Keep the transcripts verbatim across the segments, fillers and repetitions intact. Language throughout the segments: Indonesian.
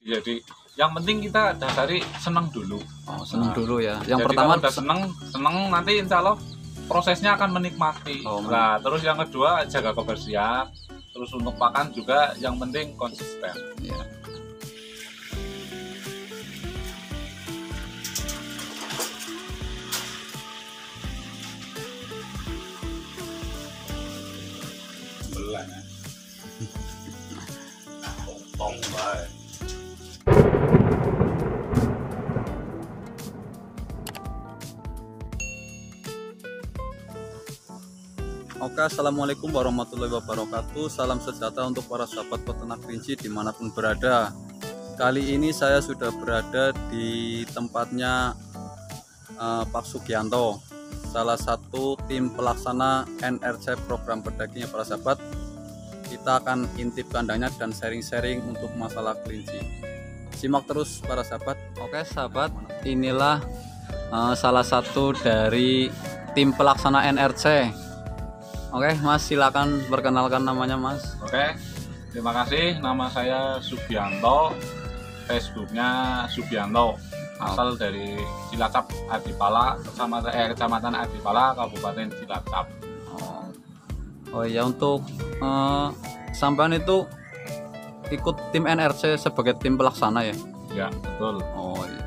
Jadi yang penting kita dasari senang dulu. Oh, senang nah, dulu ya. Yang jadi pertama udah senang, senang nanti insya Allah prosesnya akan menikmati. Oh, nah, terus yang kedua jaga kebersihan. Terus untuk pakan juga yang penting konsisten. Ya. Belanya. Tong bae. Oke, assalamualaikum warahmatullahi wabarakatuh. Salam sejahtera untuk para sahabat peternak kelinci dimanapun berada. Kali ini saya sudah berada di tempatnya uh, Pak Sugianto, salah satu tim pelaksana N R C program pedagingnya para sahabat. Kita akan intip kandangnya dan sharing-sharing untuk masalah kelinci. Simak terus para sahabat. Oke sahabat, inilah uh, salah satu dari tim pelaksana N R C. Oke Mas, silakan perkenalkan namanya Mas. Oke, terima kasih. Nama saya Sugianto, Facebooknya Sugianto, asal dari Cilacap Adipala, kecamatan eh, kecamatan Adipala, Kabupaten Cilacap. Oh, oh ya, untuk uh, sampean itu ikut tim N R C sebagai tim pelaksana ya? Ya betul. Oh iya.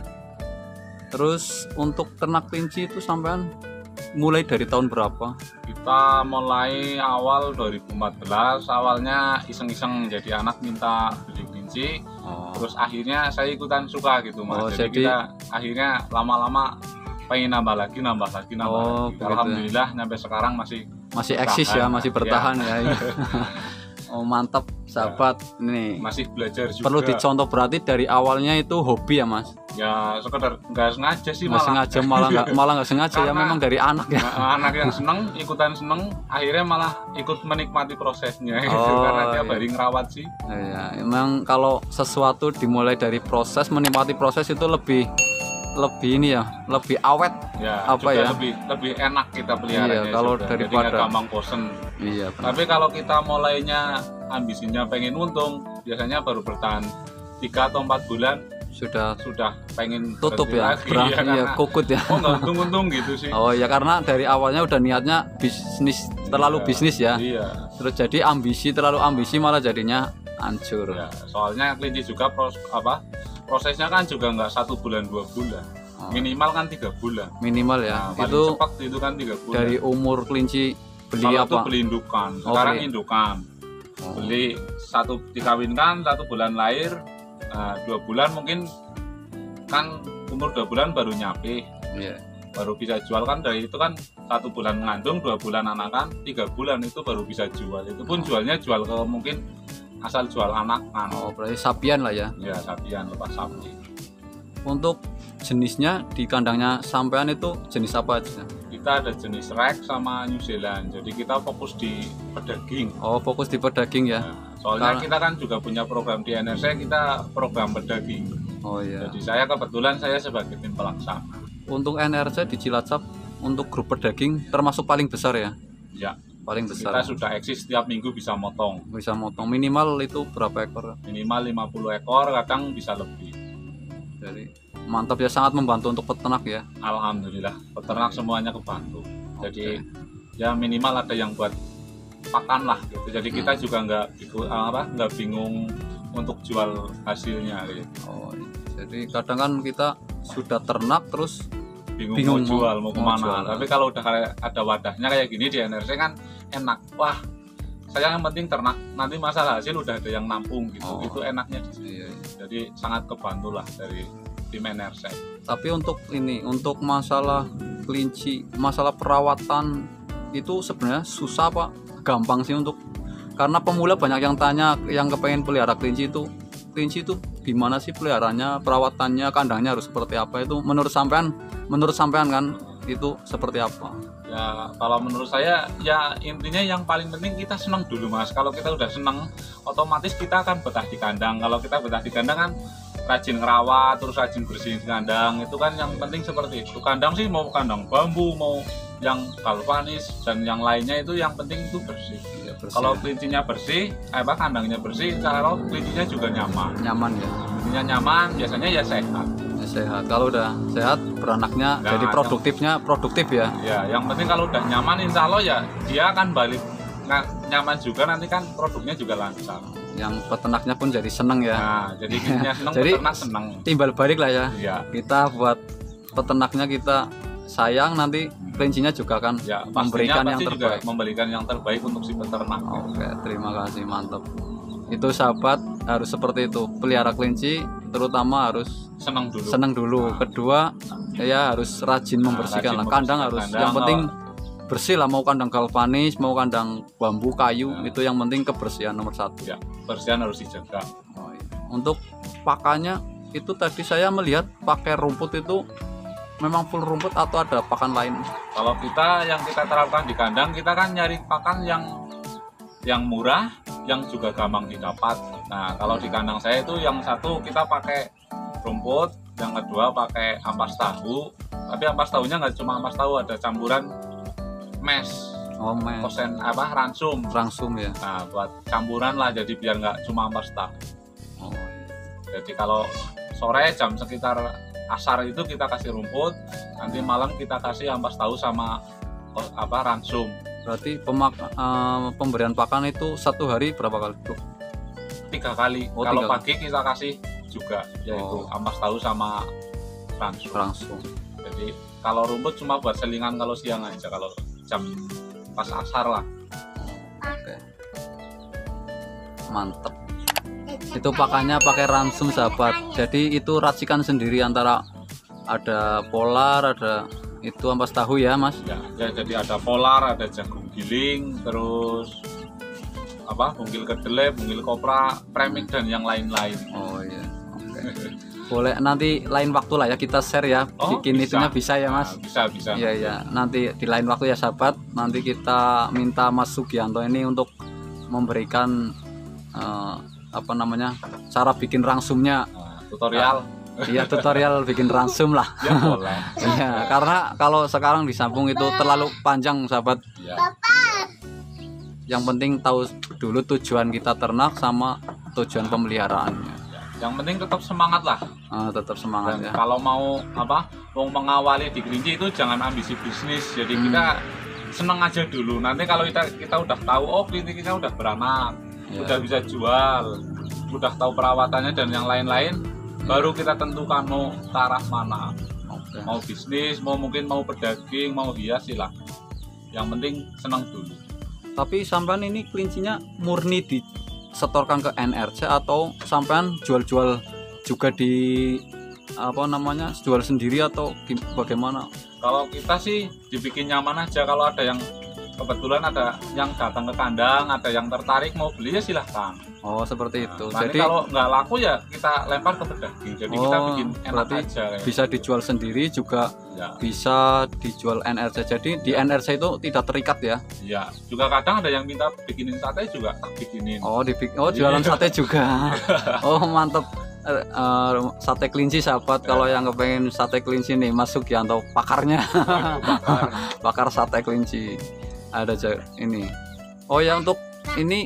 Terus untuk ternak kelinci itu sampean mulai dari tahun berapa? Kita mulai awal dua ribu empat belas, awalnya iseng-iseng jadi anak minta beli kelinci. Oh. Terus akhirnya saya ikutan suka gitu Mas. Oh, jadi, jadi kita akhirnya lama-lama pengen nambah lagi, nambah lagi, nambah oh, lagi. Alhamdulillah ya. Sampai sekarang masih masih eksis ya, masih bertahan ya. ya. Oh mantap sahabat, ya, nih masih belajar juga. Perlu dicontoh berarti dari awalnya itu hobi ya Mas? Ya sekedar nggak sengaja sih, nggak malah sengaja malah nggak malah nggak sengaja ya, memang dari anak ya. Anak yang seneng ikutan seneng, akhirnya malah ikut menikmati prosesnya gitu. Oh, karena tiap iya. hari ngerawat sih. Ya, emang kalau sesuatu dimulai dari proses, menikmati proses itu lebih lebih ini ya, lebih awet ya, apa ya, lebih lebih enak kita pelihara. Iya, kalau juga. daripada Jadi gampang bosen. Iya. Benar. Tapi kalau kita mulainya ambisinya pengen untung, biasanya baru bertahan tiga atau empat bulan sudah sudah pengen tutup ya, lagi, berakhir ya, ya kukut ya. Oh nggak untung-untung gitu sih. Oh ya, karena dari awalnya udah niatnya bisnis, terlalu iya, bisnis ya. Iya. Terus jadi ambisi, terlalu ambisi malah jadinya hancur. Ya, soalnya kelinci juga pros, apa prosesnya kan juga nggak satu bulan dua bulan, oh. minimal kan tiga bulan. Minimal ya. Nah, itu cepat itu kan tiga bulan. Dari umur kelinci beli kalau apa? Itu beli indukan. Sekarang oh, indukan. Oh. Beli satu dikawinkan, satu bulan lahir, nah, dua bulan mungkin kan umur dua bulan baru nyapi. Yeah. Baru bisa jual kan, dari itu kan satu bulan mengandung, dua bulan anakan, tiga bulan itu baru bisa jual. Itu pun jualnya jual ke mungkin asal jual anak kan. Oh berarti sapian lah ya. Ya sapian, lepas sapi. Untuk jenisnya di kandangnya sampean itu jenis apa aja? Kita ada jenis Rex sama New Zealand. Jadi kita fokus di pedaging. Oh fokus di pedaging ya. Nah, soalnya Karena... kita kan juga punya program di N R C, kita program pedaging. Oh iya. Jadi saya kebetulan saya sebagai tim pelaksana. Untuk N R C di Cilacap untuk grup pedaging termasuk paling besar ya? Ya. Paling besar. Kita sudah eksis, setiap minggu bisa motong. Bisa motong. Minimal itu berapa ekor? Minimal lima puluh ekor, kadang bisa lebih. Jadi mantap ya, sangat membantu untuk peternak ya. Alhamdulillah, peternak semuanya kebantu. Jadi okay. ya minimal ada yang buat pakan lah gitu. Jadi hmm. kita juga nggak apa nggak bingung untuk jual hasilnya gitu. Oh, jadi kadang kan kita sudah ternak terus bingung, bingung mau jual mau, mau kemana. Jual. Tapi kalau udah kayak ada wadahnya kayak gini di N R C kan enak. Wah, saya yang penting ternak, nanti masalah hasil udah ada yang nampung gitu. Oh. Itu enaknya di sini. Iya, iya. Jadi sangat kebantu lah dari tim N R C. Tapi untuk ini, untuk masalah kelinci, masalah perawatan itu sebenarnya susah Pak? Gampang sih untuk, karena pemula banyak yang tanya, yang kepengen pelihara kelinci itu, kelinci itu gimana sih peliharanya, perawatannya, kandangnya harus seperti apa? Itu menurut sampean, menurut sampean kan itu seperti apa? Ya kalau menurut saya ya intinya yang paling penting kita senang dulu Mas. Kalau kita udah senang, otomatis kita akan betah di kandang. Kalau kita betah di kandang kan rajin ngerawat, terus rajin bersihin kandang, itu kan yang penting seperti itu. Kandang sih mau kandang bambu, mau yang galvanis dan yang lainnya, itu yang penting itu bersih. Ya, bersih. Kalau kelincinya bersih, eh, apa kandangnya bersih, kalau kelincinya juga nyaman. Nyaman ya. Kelincinya nyaman, biasanya ya sehat. Ya, sehat. Kalau udah sehat, beranaknya Nah, jadi produktifnya produktif ya. Ya, yang penting kalau udah nyaman, insya Allah ya dia akan balik nah, nyaman juga, nanti kan produknya juga lancar. Yang peternaknya pun jadi seneng ya. Nah, jadi kelincinya seneng, Jadi, peternak seneng. Timbal balik lah ya. Ya. Kita buat peternaknya kita sayang, nanti kelincinya juga akan Ya, memberikan yang pasti terbaik. juga memberikan yang terbaik untuk si peternak. Oke, terima kasih, mantap. Itu sahabat harus seperti itu. Pelihara kelinci terutama harus Seneng dulu. senang dulu. Nah. Kedua, ya harus rajin Nah, membersihkan rajin lah. Kandang membersihkan harus kandang, yang penting kalau- bersih lah, mau kandang galvanis, mau kandang bambu, kayu, Nah. itu yang penting kebersihan nomor satu. Ya, kebersihan harus dijaga. Oh, iya. Untuk pakannya itu tadi saya melihat pakai rumput itu memang full rumput atau ada pakan lain? Kalau kita yang kita terapkan di kandang, kita kan nyari pakan yang yang murah, yang juga gampang didapat. Nah, kalau di kandang saya itu yang satu kita pakai rumput, yang kedua pakai ampas tahu. Tapi ampas tahunya nggak cuma ampas tahu, ada campuran mes, Oh, men. kosen apa ransum. Langsung ya. Nah, buat campuran lah, jadi biar nggak cuma ampas tahu. Oh, iya. Jadi kalau sore jam sekitar asar itu kita kasih rumput, nanti malam kita kasih ampas tahu sama oh, apa ransum. Berarti pemak eh, pemberian pakan itu satu hari berapa kali, Bro? Tiga kali. Oh, Kalau tiga pagi kita kasih juga, yaitu Oh. ampas tahu sama ransum. Langsung. Jadi kalau rumput cuma buat selingan kalau siang aja, kalau jam pas asar lah. Oke. Mantep. Itu pakannya pakai ransum sahabat. Jadi itu racikan sendiri antara ada polar, ada itu ampas tahu ya, Mas. Ya, ya, jadi ada polar, ada jagung giling, terus apa bungkil kedelai, bungkil kopra, premik dan yang lain-lain. Oh iya. Oke. Boleh nanti lain waktu lah ya kita share ya. Oh, Bikin bisa. itunya bisa ya, Mas. Nah, bisa bisa. Iya iya. Nanti di lain waktu ya sahabat. Nanti kita minta Mas Sugianto ini untuk memberikan eh, apa namanya cara bikin ransumnya. Nah, tutorial. Iya, tutorial bikin ransum lah. Ya boleh. Iya, karena kalau sekarang disambung itu terlalu panjang sahabat. Ya. Yang penting tahu dulu tujuan kita ternak sama tujuan pemeliharaannya. Yang penting tetap semangat lah. Ah, tetap semangat Dan ya. kalau mau apa mau mengawali di kelinci itu jangan ambisi bisnis. Jadi Hmm. kita seneng aja dulu. Nanti kalau kita kita udah tahu oh kelinci kita udah beranak, Ya. udah bisa jual, udah tahu perawatannya dan yang lain-lain, baru kita tentukan mau ke arah mana. Oke. Mau bisnis, mau mungkin mau pedaging, mau hias lah. Yang penting senang dulu. Tapi sampean ini kelincinya murni disetorkan ke N R C atau sampean jual-jual juga di apa namanya jual sendiri atau gim- bagaimana? Kalau kita sih dibikin nyaman aja. Kalau ada yang kebetulan ada yang datang ke kandang, ada yang tertarik mau beli ya silahkan. Oh seperti itu. Nah, nanti Jadi kalau nggak laku ya kita lempar ke pedaging. Jadi kita Oh, bikin enak berarti aja. Kayak. bisa dijual sendiri juga Ya, bisa dijual N R C. Jadi di N R C itu tidak terikat ya. ya. Juga kadang ada yang minta bikinin sate juga tak bikinin. Oh di oh jualan Iya. sate juga. Oh mantep. Eh, eh, sate kelinci sahabat, kalau yang kepengen sate kelinci nih Mas Sugianto pakarnya. Bakar. Bakar sate kelinci ada aja ini. Oh ya untuk ini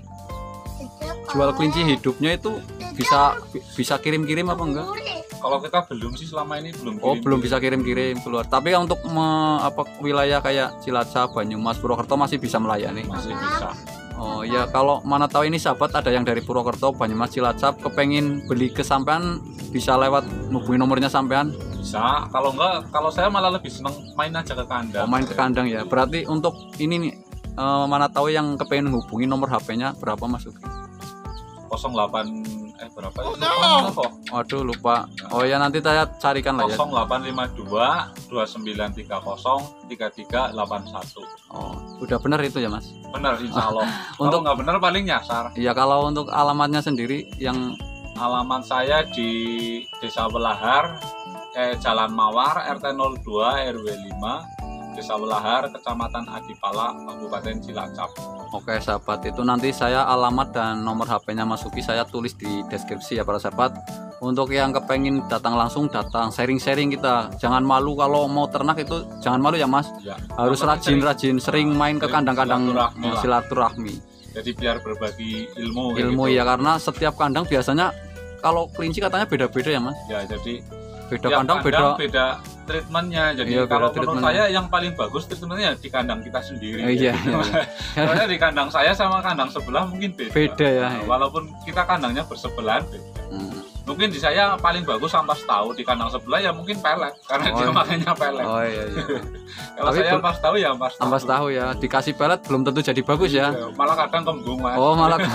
jual kelinci hidupnya itu bisa bisa kirim-kirim apa enggak? Kalau kita belum sih selama ini belum. Oh kirim. belum bisa kirim-kirim keluar. Tapi untuk me- apa wilayah kayak Cilacap, Banyumas, Purwokerto masih bisa melayani. Masih bisa. Oh ya kalau mana tahu ini sahabat ada yang dari Purwokerto, Banyumas, Cilacap kepengen beli ke sampean bisa lewat hubungi nomornya sampean. Bisa. Kalau enggak, kalau saya malah lebih seneng main aja ke kandang. Oh, main ke kandang ya. Berarti untuk ini nih eh, mana tahu yang kepengen hubungi nomor H P-nya berapa Mas Sugi? nol delapan eh berapa ya? Oh, no. Waduh lupa. Oh ya nanti saya carikan lah ya. nol delapan lima dua dua sembilan tiga nol tiga tiga delapan satu. Oh, udah benar itu ya Mas. Benar insya Allah. Kalau Untuk nggak benar paling nyasar. ya kalau untuk alamatnya sendiri yang Alamat saya di Desa Welahar, eh, Jalan Mawar, R T nol dua R W lima, Desa Welahar, Kecamatan Adipala, Kabupaten Cilacap. oke sahabat, itu nanti saya alamat dan nomor H P-nya Mas Sugi saya tulis di deskripsi ya para sahabat. Untuk yang kepengen datang langsung datang sharing-sharing kita. Jangan malu kalau mau ternak itu jangan malu ya Mas. Ya, Harus namanya sering- rajin-rajin sering main ke sering kandang-kandang silaturahmi lah. silaturahmi. Jadi biar berbagi ilmu. Ilmu gitu. ya, karena setiap kandang biasanya kalau kelinci katanya beda-beda ya Mas. Ya jadi beda ya, kandang, kandang beda beda treatmentnya. Jadi iya, kalau menurut treatment. saya yang paling bagus treatmentnya di kandang kita sendiri. Oh, iya, gitu. iya. Karena di kandang saya sama kandang sebelah mungkin beda. Beda ya. Nah, walaupun kita kandangnya bersebelahan beda. Hmm. Mungkin di saya paling bagus ampas tahu, di kandang sebelah ya mungkin pelet karena Oh, dia makanya pelet. Oh iya iya. Kalau Tapi saya belum- ampas tahu ya ampas tahu. Ampas tahu ya, dikasih pelet belum tentu jadi bagus ya. Iya, malah kadang kembung Mas. Oh malah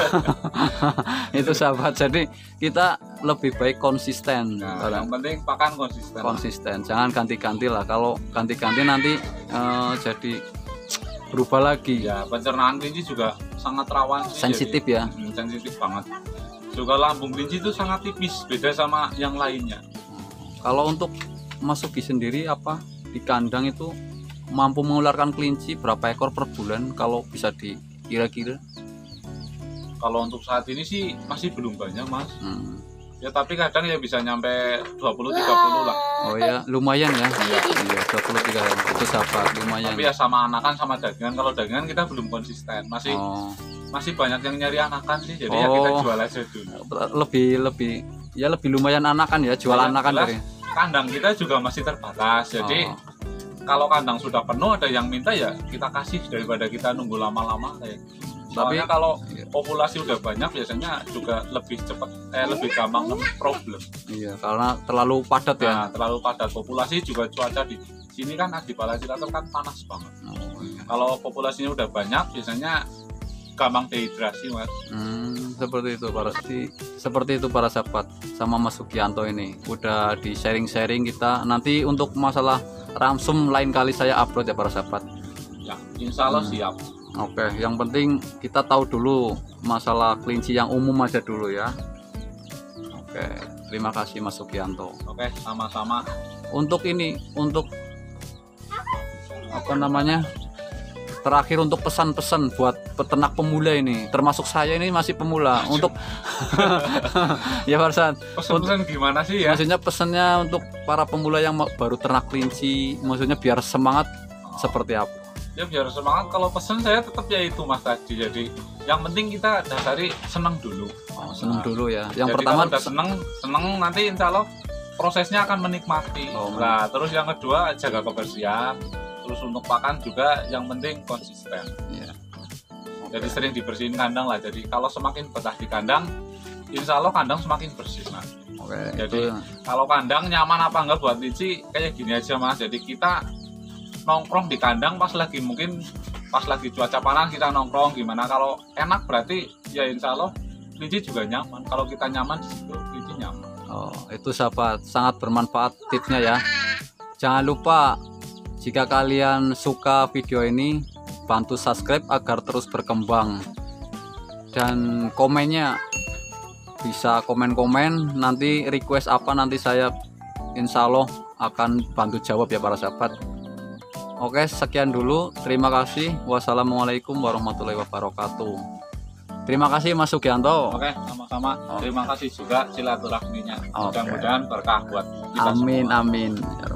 itu sahabat. Jadi kita lebih baik konsisten. Nah, Orang. yang penting pakan konsisten. Konsisten, jangan ganti-ganti lah. Kalau ganti-ganti nanti eh, jadi berubah lagi. Ya, pencernaan kelinci juga sangat rawan sih. Sensitif jadi, ya. hmm, sensitif banget. Juga lambung kelinci itu sangat tipis, beda sama yang lainnya. Kalau untuk Mas Sugi sendiri apa di kandang itu mampu mengeluarkan kelinci berapa ekor per bulan kalau bisa dikira-kira? Kalau untuk saat ini sih masih belum banyak Mas. Hmm. Ya tapi kadang ya bisa nyampe dua puluh tiga puluh lah. Oh ya, lumayan ya. Iya, iya dua puluh tiga itu sahabat, lumayan. Tapi ya sama anakan sama dagingan. Kalau dagingan kita belum konsisten. Masih Oh. masih banyak yang nyari anakan sih. Jadi ya kita Oh. jual aja dulu. Lebih lebih ya lebih lumayan anakan ya, jual Yang anakan jelas, dari. Kandang kita juga masih terbatas. Jadi Oh. kalau kandang sudah penuh ada yang minta ya kita kasih daripada kita nunggu lama-lama kayak gitu. Tapi Soalnya kalau iya. populasi udah banyak biasanya juga lebih cepat eh lebih gampang nemu problem. Iya, karena terlalu padat ya. Nah, terlalu padat populasi juga cuaca di sini kan di Balaciratur kan panas banget. Oh, iya. Kalau populasinya udah banyak biasanya gampang dehidrasi Mas. Hmm, seperti itu para si, seperti itu para sahabat, sama Mas Sugianto ini udah di sharing-sharing kita. Nanti untuk masalah ramsum lain kali saya upload ya para sahabat. Ya, insya Allah Hmm. siap. Oke, yang penting kita tahu dulu masalah kelinci yang umum aja dulu ya. Oke, terima kasih Mas Sugianto. Oke, sama-sama. Untuk ini, untuk apa namanya? Terakhir untuk pesan-pesan buat peternak pemula ini, termasuk saya ini masih pemula. Untuk ya para sahabat, Pesan-pesan gimana sih ya? maksudnya pesannya untuk para pemula yang mau- baru ternak kelinci, maksudnya biar semangat seperti apa? Ya biar semangat. Kalau pesan saya tetap ya itu Mas tadi. Jadi yang penting kita dasari senang dulu. Oh, seneng Nah, dulu ya. Yang Jadi pertama kalau udah seneng, seneng nanti insya Allah prosesnya akan menikmati. Oh, Nah, terus yang kedua jaga kebersihan. Terus untuk pakan juga yang penting konsisten. ya. Jadi sering dibersihin kandang lah. Jadi kalau semakin betah di kandang, insya Allah kandang semakin bersih Mas. Oke, Jadi itu kalau kandang nyaman apa enggak buat kelinci kayak gini aja Mas. Jadi kita nongkrong di kandang pas lagi mungkin pas lagi cuaca panas kita nongkrong gimana. Kalau enak berarti ya insya Allah kelinci juga nyaman. Kalau kita nyaman di situ kelinci nyaman. oh, itu sahabat sangat bermanfaat tipsnya ya. Jangan lupa jika kalian suka video ini bantu subscribe agar terus berkembang. Dan komennya bisa komen-komen, nanti request apa nanti saya insya Allah akan bantu jawab ya para sahabat. Oke, sekian dulu. Terima kasih. Wassalamualaikum warahmatullahi wabarakatuh. Terima kasih Mas Sugianto. Oke, sama-sama. Oke. Terima kasih juga silaturahminya. Oke. Mudah-mudahan berkah buat kita Amin semua. amin.